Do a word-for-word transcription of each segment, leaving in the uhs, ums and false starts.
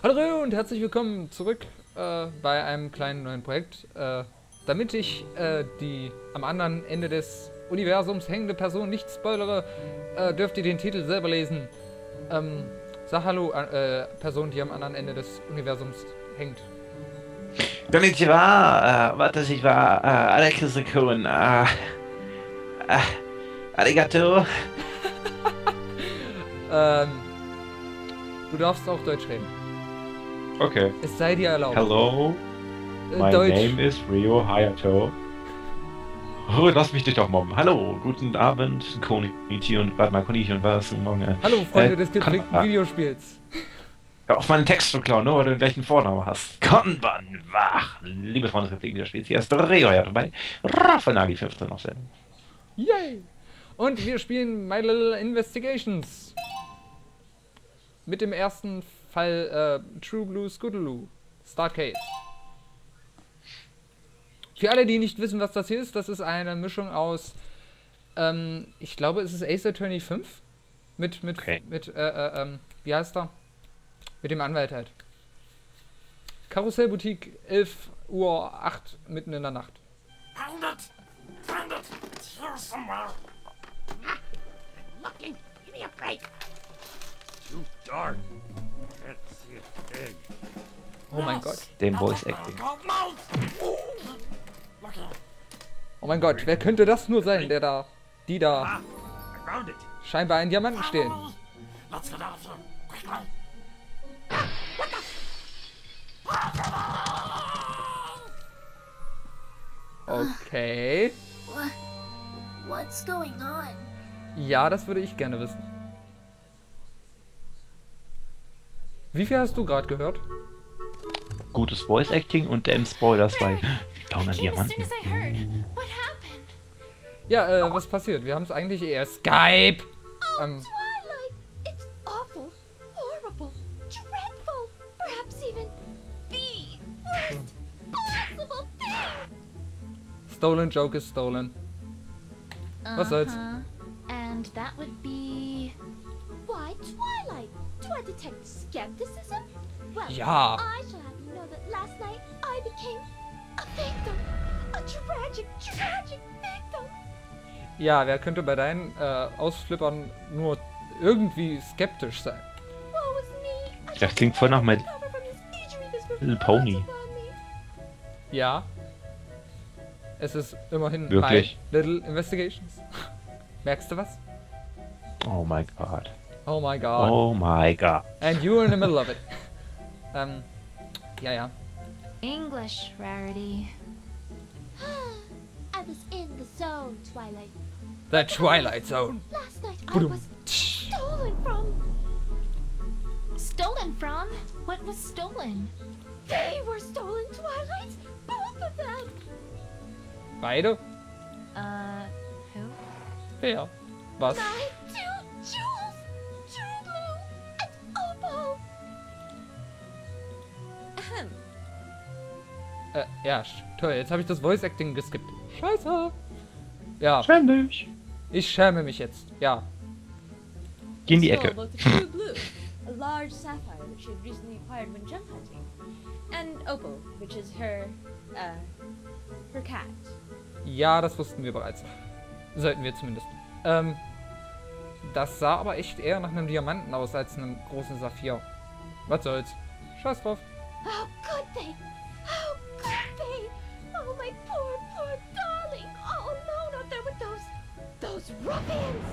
Hallo und herzlich willkommen zurück äh, bei einem kleinen neuen Projekt. Äh, damit ich äh, die am anderen Ende des Universums hängende Person nicht spoilere, äh, dürft ihr den Titel selber lesen. Ähm, sag Hallo, äh, Person, die am anderen Ende des Universums hängt. Konnichiwa, äh, watashi wa äh, Alex-kun, äh, äh, arigato. ähm, du darfst auch Deutsch reden. Okay. Es sei dir erlaubt. Hello, Äh, my Deutsch. name is Ryo Hayato. Oh, lass mich dich doch mobben. Hallo, guten Abend, Konnichi und warte mal, Konnichi und was? Morgen. Hallo, Freunde äh, des gepflegten Kon- Videospiels. Hör auf meinen Text zu klauen, nur weil du den gleichen Vornamen hast. Konbanwach, liebe Freunde des gepflegten Videospiels, hier ist Ryo Hayato bei Raffanagi fünfzehn noch selten. Yay! Und wir spielen My Little Investigations. Mit dem ersten Fall äh, True Blue Scootaloo. Start Case. Für alle, die nicht wissen, was das hier ist, das ist eine Mischung aus, ähm, ich glaube, es ist Ace Attorney fünf. Mit, mit, Okay. mit, äh, äh, ähm, wie heißt er? Mit dem Anwalt halt. Karussellboutique, elf Uhr acht, mitten in der Nacht. Found it! Found it! It's here somewhere! I'm looking! Give me a break! Too dark! Can't see a thing! Oh mein Gott. Dem Voice Acting. Look here! Oh mein Gott, wer könnte das nur sein, der da, die da Ah! I found it! scheinbar einen Diamanten stehlen? Follow me. Let's get out of here! Quickly! Okay. What? What's going on? Ja, das würde ich gerne wissen. Wie viel hast du gerade gehört? Gutes Voice Acting und dann Spoilers bei Down an As soon Diamanten. as I heard. What happened? Ja, äh, was passiert? Wir haben es eigentlich eher Skype. Ähm, Twilight! It's awful, horrible, dreadful, perhaps even the worst possible thing! stolen joke is stolen. Was soll's? Uh-huh. And that would be... Why, Twilight? Do I detect skepticism? Well, Ja. I shall have you know that last night I became a victim. A tragic, tragic victim. Ja, wer könnte bei deinen äh, Ausflippern nur irgendwie skeptisch sein? Woe is me. I Das klingt voll nach My recover from this injury this Little Pony. upon me. Ja. Es ist immerhin Wirklich? My Little Investigations. Merkst du was? Oh my god. Oh my god. Oh my god. And you're in the middle of it. ähm, ja, ja. English rarity. I was in the zone, Twilight. The Twilight Zone. Last night I Boom. was stolen from. Stolen from? What was stolen? They were stolen, Twilight. Both of them. Beide? Uh, who? Wer? Was? My two jewels, True Blue and Opal. Ahem. Äh, ja, sch- toll. Jetzt habe ich das Voice Acting geskippt. Scheiße. Ja, Schäm dich. ich schäme mich jetzt. Ja. Geh in die Skull Ecke. looked true blue, a large sapphire which she had recently acquired when gem hunting, and opal, which is her, uh, her cat. Ja, das wussten wir bereits. Sollten wir zumindest. Ähm, das sah aber echt eher nach einem Diamanten aus als einem großen Saphir. Was soll's? Scheiß drauf. How could they? How could they? Oh, my poor, poor darling, all alone out there with those, those ruffians.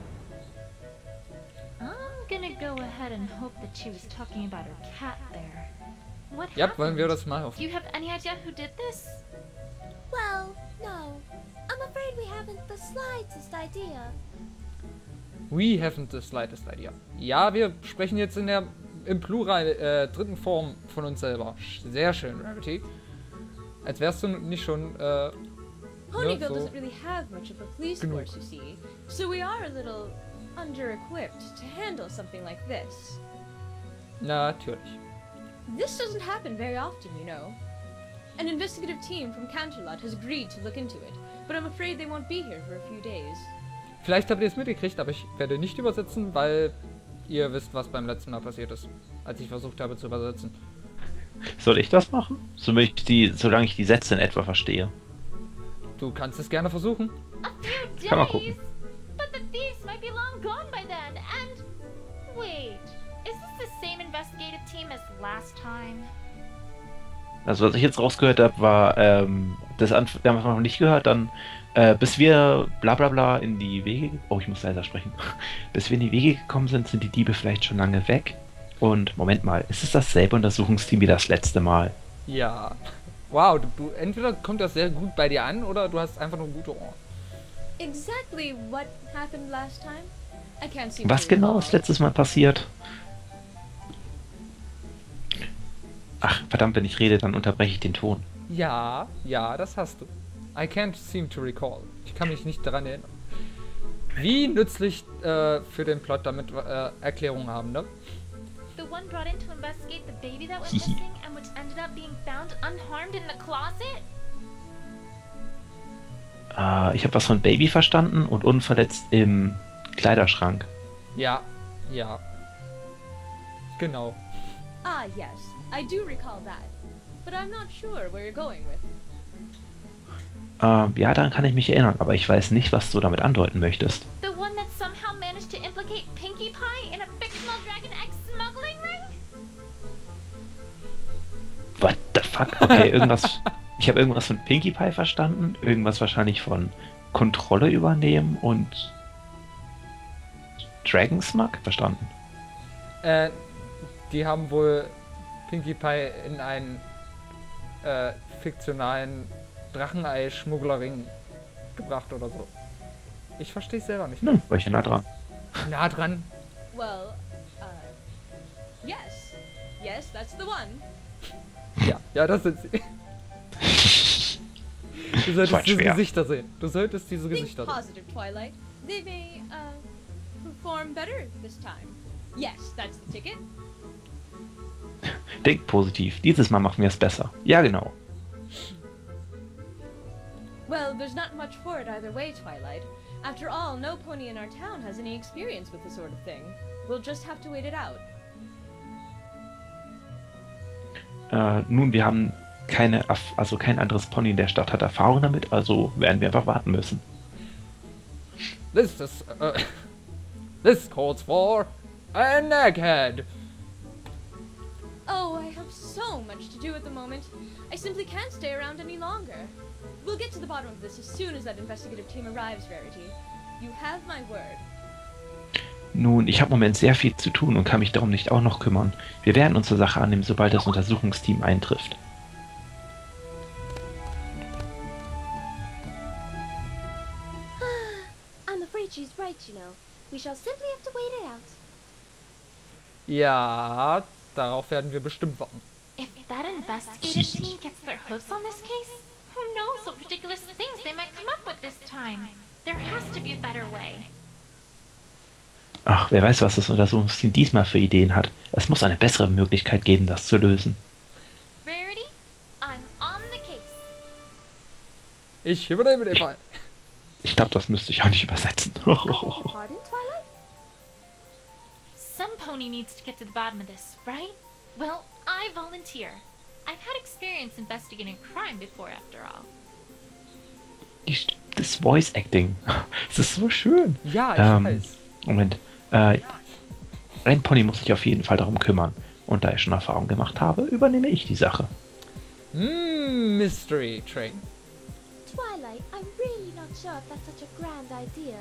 I'm gonna go ahead and hope that she was talking about her cat there. What Ja, happened? wollen wir das mal auf. Do you have any idea who did this? Well, no. I'm afraid we haven't the slightest idea. We haven't the slightest idea. Ja, wir sprechen jetzt in der im Plural äh, dritten Form von uns selber. Sehr schön, Rarity. Als wärst du nicht schon äh, Ponyville so. doesn't really have much of a police Genug. force, you see, so we are a little under-equipped to handle something like this. Natürlich. This doesn't happen very often, you know. An investigative team from Canterlot has agreed to look into it, but I'm afraid they won't be here for a few days. Vielleicht habt ihr es mitgekriegt, aber ich werde nicht übersetzen, weil ihr wisst, was beim letzten Mal passiert ist, als ich versucht habe zu übersetzen. Soll ich das machen? So möchte ich die, solange ich die Sätze in etwa verstehe. Du kannst es gerne versuchen. A few Kann man days! gucken. But the thieves might be long gone by then, and... Wait, is this the same investigative team as last time? Also was ich jetzt rausgehört habe, war, ähm, das Anf wir haben es noch nicht gehört, dann, äh, bis wir bla bla bla in die Wege, oh, ich muss leiser sprechen, bis wir in die Wege gekommen sind, sind die Diebe vielleicht schon lange weg. Und, Moment mal, ist es dasselbe Untersuchungsteam wie das letzte Mal? Ja. Wow, du, du entweder kommt das sehr gut bei dir an oder du hast einfach nur gute Ohren. Exactly what happened last time? I can't seem Was to genau recall. ist letztes Mal passiert? Ach, verdammt, wenn ich rede, dann unterbreche ich den Ton. Ja, ja, das hast du. I can't seem to recall. Ich kann mich nicht daran erinnern. Wie nützlich äh, für den Plot, damit äh, Erklärungen haben, ne? The one brought in to investigate the baby that went missing and which ended up being found unharmed in the closet? Äh, ich habe was von Baby verstanden und unverletzt im Kleiderschrank. Ja, ja. Genau. Ah, yes. I do recall that. But I'm not sure where you're going with. Äh, ja, daran kann ich mich erinnern, aber ich weiß nicht, was du damit andeuten möchtest. The one that somehow managed to implicate Pinkie Pie in a fictional Dragon X smuggling ring? What the fuck? Okay, irgendwas. Ich habe irgendwas von Pinkie Pie verstanden, irgendwas wahrscheinlich von Kontrolle übernehmen und Dragonsmug verstanden. Äh, die haben wohl Pinkie Pie in einen äh, fiktionalen Drachenei-Schmugglerring gebracht oder so. Ich verstehe es selber nicht. Hm, war ich ja nah dran. Nah dran. Well, uh, yes. Yes, that's the one. Ja, ja, das sind sie. Du war solltest diese schwer. Gesichter sehen. Du solltest diese Think Gesichter sehen. positive, Twilight. They may, uh, perform better this time. Yes, that's the ticket. Denk positiv. Dieses Mal machen wir es besser. Ja, genau. Well, there's not much for it either way, Twilight. After all, no pony in our town has any experience with this sort of thing. We'll just have to wait it out. Äh, nun, wir haben keine, Erf- also kein anderes Pony in der Stadt hat Erfahrung damit, also werden wir einfach warten müssen. This is, uh, this calls for an egghead. Oh, I have so much to do at the moment. I simply can't stay around any longer. We'll get to the bottom of this as soon as that investigative team arrives, Verity. You have my word. Nun, ich habe im Moment sehr viel zu tun und kann mich darum nicht auch noch kümmern. Wir werden uns zur Sache annehmen, sobald das Untersuchungsteam eintrifft. I'm afraid she's right, you know. We shall simply have to wait it out. Ja, darauf werden wir bestimmt warten. If that investigative team gets their hooves on this case, who knows what ridiculous things they might come up with this time? There has to be a better way. Ach, wer weiß, was das Untersuchungsteam diesmal für Ideen hat. Es muss eine bessere Möglichkeit geben, das zu lösen. Rarity, I'm on the case. Ich übernehme den Fall. Ich glaube, das müsste ich auch nicht übersetzen. Pardon, Twilight? Some pony needs to get to the bottom of this, right? Well, I volunteer. I've had experience investigating crime before, after all. Die, das Voice Acting. Es ist so schön. Ja, ich Ähm, weiß. Moment. Äh, ein Pony muss sich auf jeden Fall darum kümmern. Und da ich schon Erfahrung gemacht habe, übernehme ich die Sache. Mm, Mystery Train. Twilight, I'm really not sure if that's such a grand idea.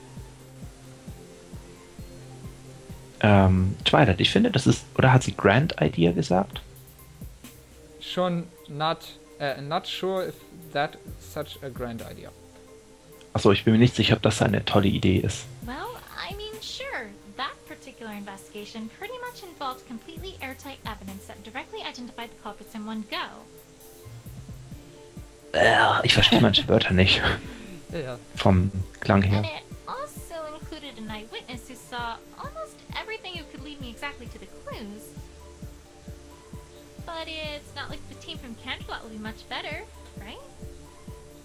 Ähm, Twilight, ich finde, das ist... Oder hat sie Grand Idea gesagt? Schon not, uh, not sure if that such a grand idea. Achso, ich bin mir nicht sicher, ob das eine tolle Idee ist. Well, I mean, sure. That particular investigation pretty much involved completely airtight evidence that directly identified the culprits in one go. Äh, ich verstehe manche Wörter nicht. Ja, ja. Vom Klang her. And it also included an eyewitness who saw almost everything who could lead me exactly to the clues. But it's not like the team from Canterlot will be much better, right?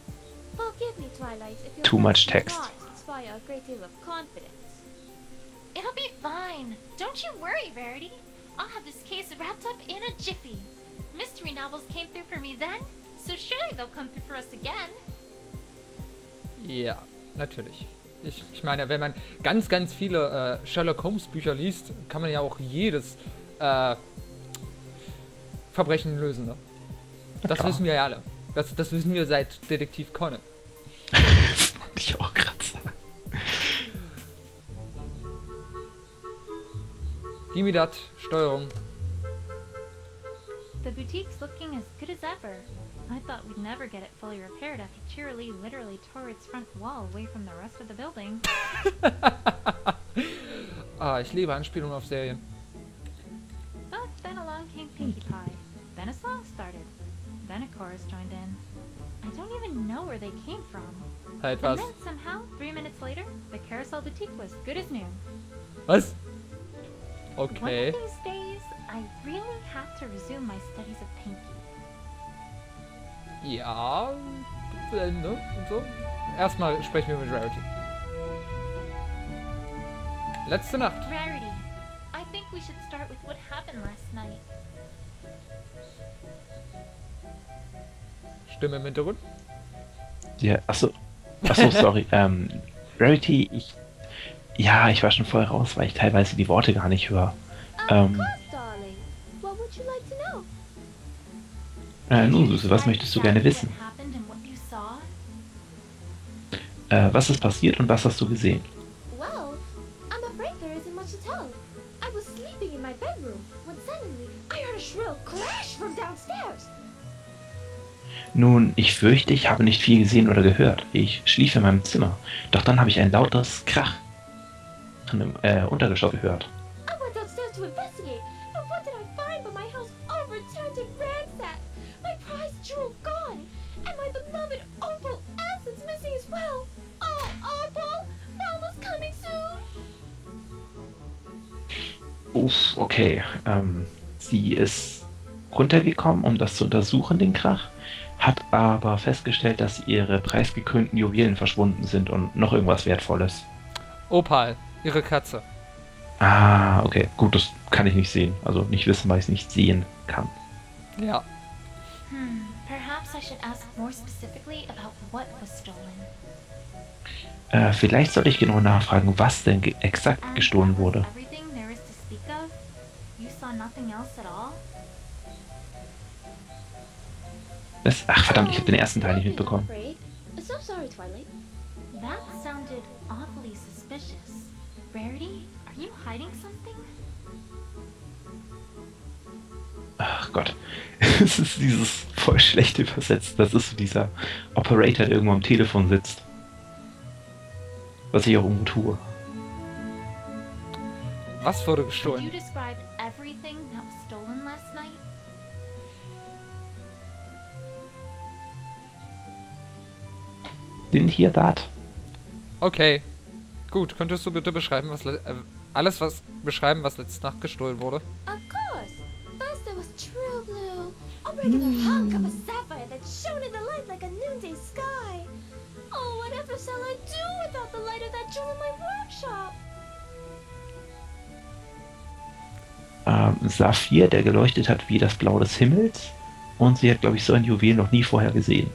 Forgive me, Twilight, if your Too much words do text. not inspire a great deal of confidence. It'll be fine. Don't you worry, Verity. I'll have this case wrapped up in a jiffy. Mystery novels came through for me then, so surely they'll come through for us again. Ja, natürlich. Ich, ich meine, wenn man ganz, ganz viele äh, Sherlock Holmes Bücher liest, kann man ja auch jedes äh, Verbrechen lösen, ne? Das klar. wissen wir ja alle. Das, das wissen wir seit Detektiv Conan. Das wollte ich auch gerade sagen. Gib mir das, Steuerung. The boutique's looking as good as ever. I thought we'd never get it fully repaired after Cheerilee literally tore its front wall away from the rest of the building. Ah, ich liebe Anspielungen auf Serien. But then along came Pinkie Pie. Then a song started. Then a chorus joined in. I don't even know where they came from. Halt And was. then somehow, three minutes later, the Carousel Boutique was good as new. Was? One Okay. of these days, I really have to resume my studies of Pinkie. Ja, äh, ne? Und so. Erstmal sprechen wir mit Rarity. Letzte Nacht. Rarity, I think we should start with what happened last night. Stimme im Hintergrund. Ja, achso. Achso, sorry. ähm, Rarity, ich. Ja, ich war schon vorher raus, weil ich teilweise die Worte gar nicht höre. Of Ähm, course, darling. What would you like to know? äh, nun, Süße, was möchtest du gerne wissen? What happened and what you saw? Äh, was ist passiert und was hast du gesehen? Well, I'm afraid there isn't much to tell. I was sleeping in my bedroom when suddenly I heard a shrill crash from downstairs. Nun, ich fürchte, ich habe nicht viel gesehen oder gehört. Ich schlief in meinem Zimmer. Doch dann habe ich ein lautes Krach im äh, Untergeschoss gehört. I went downstairs to investigate, and what did I find but my house overturned and ransacked, my prized jewel gone, and my beloved opal essence missing as well. Oh, opal, Mama's coming soon. Uff, okay. Ähm, sie ist runtergekommen, um das zu untersuchen, den Krach, hat aber festgestellt, dass ihre preisgekrönten Juwelen verschwunden sind und noch irgendwas Wertvolles. Opal, ihre Katze. Ah, okay. Gut, das kann ich nicht sehen. Also nicht wissen, weil ich es nicht sehen kann. Ja. Hmm, perhaps I should ask more specifically about what was stolen. Äh, vielleicht sollte ich genau nachfragen, was denn ge exakt And gestohlen that was wurde. everything there is to speak of? You saw nothing else at all? Das, ach verdammt, ich habe den ersten Teil nicht Nothing, I'm mitbekommen. afraid. So sorry, Twilight. That sounded awfully suspicious. Rarity, are you hiding something? Ach Gott. Es ist dieses voll schlecht übersetzt. Das ist so dieser Operator, der irgendwo am Telefon sitzt. Was ich auch irgendwo tue. Was wurde You gestohlen? described everything that was stolen last night? Didn't hear that. Okay. Gut, könntest du bitte beschreiben, was le- äh, alles was beschreiben, was letzte Nacht gestohlen wurde? Of course. First there was true blue, a regular hunk of a sapphire that shone in the light like a noonday sky. Oh, whatever shall I do without the light of that jewel in my workshop? Ähm, Saphir, der geleuchtet hat wie das Blau des Himmels. Und sie hat, glaube ich, so ein Juwel noch nie vorher gesehen.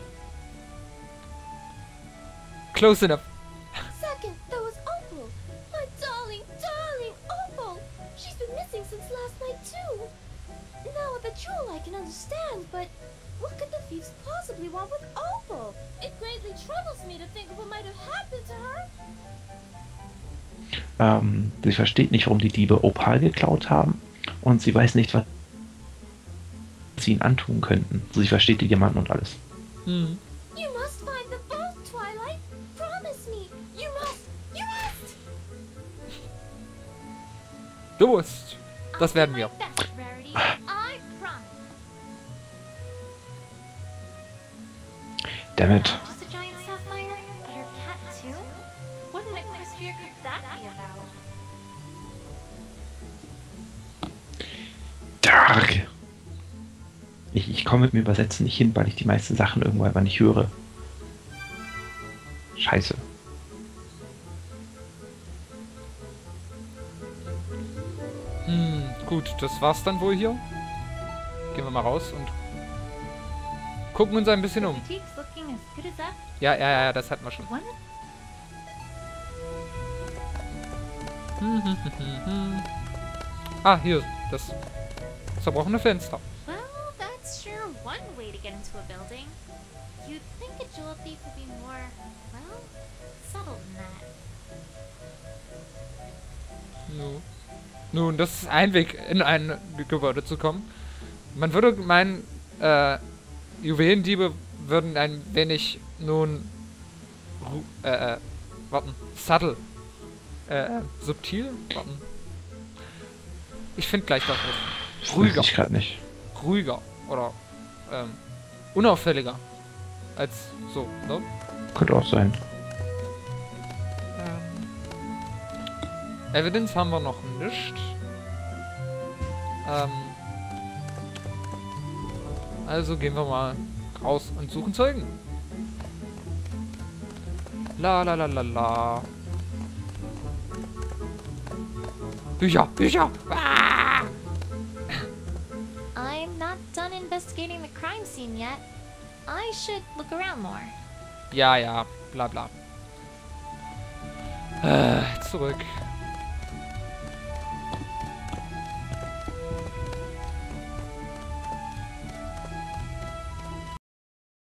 Close enough. Second, there was Opal. My darling, darling Opal. She's been missing since last night too. Now with the jewel I can understand, but what could the thieves possibly want with Opal? It greatly troubles me to think of what might have happened to her. Ähm, sie versteht nicht, warum die Diebe Opal geklaut haben. Und sie weiß nicht, was sie ihnen antun könnten. Sie versteht die Diamanten und alles. Hm. You must find the vault, Twilight. Promise me. You must. You must. Du musst. Das I'll werden do wir. my best, Rarity. I promise. Dammit. Not just a giant sapphire, but her cat too? What an equestria could that be about? Dark. Ich, ich komme mit dem Übersetzen nicht hin, weil ich die meisten Sachen irgendwo einfach nicht höre. Scheiße. das war's dann wohl hier. Gehen wir mal raus und gucken uns ein bisschen um. Boutique's looking as good as ever. Ja, ja, ja, das hatten wir schon. One Ah, hier, das zerbrochene Fenster. Well, that's sure one way to get into a building. You'd think a jewel thief would be more, well, subtle than that. Nun, Nun, das ist ein Weg, in ein Gebäude zu kommen. Man würde meinen, äh, Juwelendiebe würden ein wenig, nun, ru- äh, äh, warten, subtle, äh, äh, subtil, warten. Ich finde gleich das Wort. Ruhiger, Weiß ich gerade nicht. ruhiger oder, ähm, unauffälliger als so, ne? Könnte auch sein. Ähm, Evidence haben wir noch nicht. Ähm, also gehen wir mal raus und suchen Zeugen. La la la la la. Bücher, Bücher! Ah! I'm not done investigating the crime scene yet. I should look around more. Ja, ja, bla bla. Äh, zurück.